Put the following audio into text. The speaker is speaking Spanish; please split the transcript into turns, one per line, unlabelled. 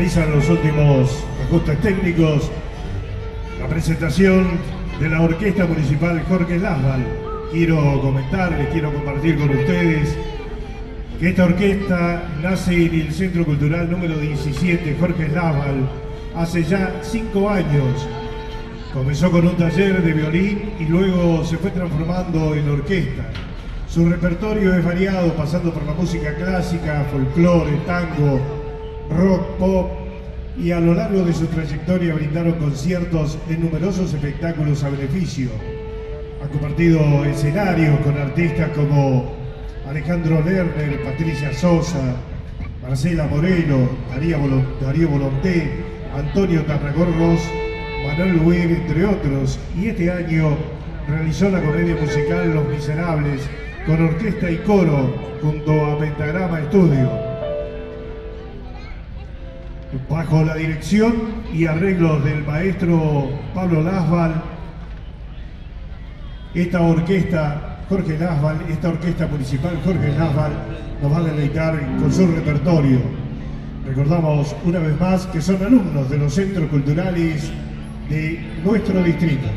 realizan los últimos ajustes técnicos, la presentación de la Orquesta Municipal Jorge Lasval. Quiero comentarles, quiero compartir con ustedes que esta orquesta nace en el Centro Cultural número 17 Jorge Lasval hace ya 5 años. Comenzó con un taller de violín y luego se fue transformando en orquesta. Su repertorio es variado, pasando por la música clásica, folclore, tango, rock, pop, y a lo largo de su trayectoria brindaron conciertos en numerosos espectáculos a beneficio. Ha compartido escenarios con artistas como Alejandro Lerner, Patricia Sosa, Marcela Moreno, Darío Volonté, Antonio Tarragorros, Manuel Luis, entre otros, y este año realizó la comedia musical Los Miserables con orquesta y coro junto a Pentagrama Estudio. Bajo la dirección y arreglos del maestro Pablo Lasval, esta orquesta Jorge Lasval, esta orquesta municipal Jorge Lasval nos va a deleitar con su repertorio. Recordamos una vez más que son alumnos de los centros culturales de nuestro distrito.